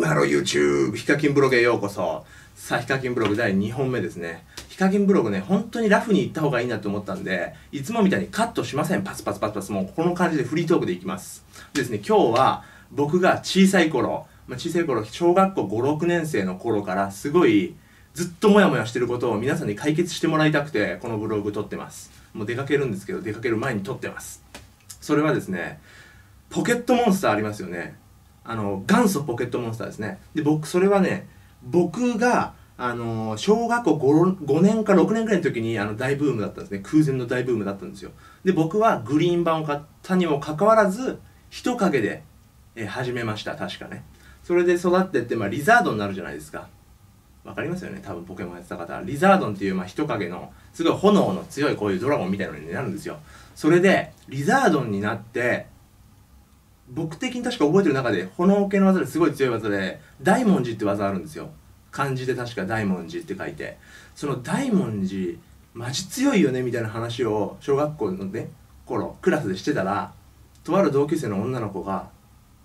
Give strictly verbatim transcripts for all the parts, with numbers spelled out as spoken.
ハロー YouTube ヒカキンブログへようこそ。さあヒカキンブログだいにほんめですね。ヒカキンブログね、本当にラフにいった方がいいなと思ったんで、いつもみたいにカットしません。パツパツパツパツ、もうこの感じでフリートークでいきます。ですね、今日は僕が小さい頃、まあ、小さい頃小学校ご、ろくねん生の頃からすごいずっとモヤモヤしてることを皆さんに解決してもらいたくてこのブログ撮ってます。もう出かけるんですけど、出かける前に撮ってます。それはですね、ポケットモンスターありますよね。あの元祖ポケットモンスターですね。で僕それはね、僕があの小学校 5, ごねんかろくねんくらいの時にあの大ブームだったんですね。空前の大ブームだったんですよ。で僕はグリーン版を買ったにもかかわらず人影で、えー、始めました。確かね。それで育ってって、まあ、リザードになるじゃないですか。わかりますよね、多分ポケモンやってた方は。リザードンっていう、まあ、人影のすごい炎の強いこういうドラゴンみたいなのになるんですよ。それでリザードンになって、僕的に確か覚えてる中で炎系の技ですごい強い技で大文字って技あるんですよ。漢字で確か大文字って書いて、その大文字マジ強いよねみたいな話を小学校のね頃クラスでしてたら、とある同級生の女の子が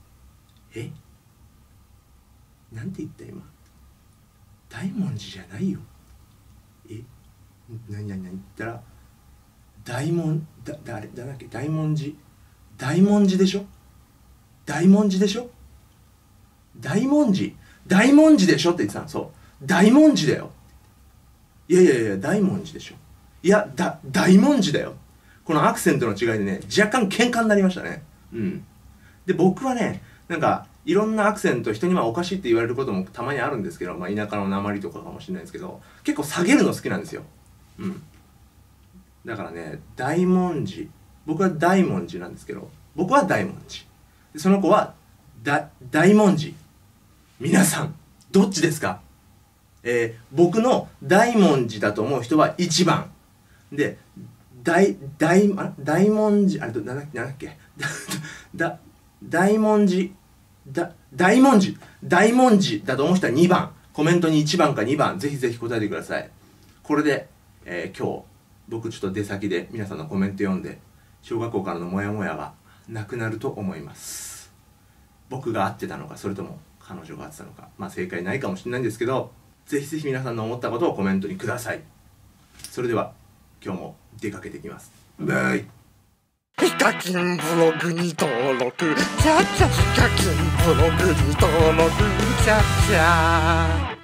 「えなんて言った今、大文字じゃないよ。えなになになに?」って言ったら「大文だ誰だっけ大文字大文字でしょ大文字でしょ大文字大文字でしょ」って言ってたの。そう大文字だよ。いやいやいや大文字でしょ。いやだ大文字だよ。このアクセントの違いでね、若干喧嘩になりましたね。うんで僕はね、なんかいろんなアクセント、人にはおかしいって言われることもたまにあるんですけど、まあ、田舎の訛りとかかもしれないですけど、結構下げるの好きなんですよ。うんだからね、大文字、僕は大文字なんですけど、僕は大文字、その子はだ大文字。皆さんどっちですか？えー、僕の大文字だと思う人はいちばんで、大大あ大文字あれどなんだっけなんだっけだ大文字だ大文字大文字だと思う人はにばん、コメントにいちばんかにばんぜひぜひ答えてください。これで、えー、今日僕ちょっと出先で皆さんのコメント読んで小学校からのモヤモヤがなくなると思います。僕が合ってたのか、それとも彼女が合ってたのか、まあ正解ないかもしれないんですけど、ぜひぜひ皆さんの思ったことをコメントにください。それでは今日も出かけてきます。バイ。 ヒカキンブログに登録、チャチャヒカキンブログに登録、チャチャ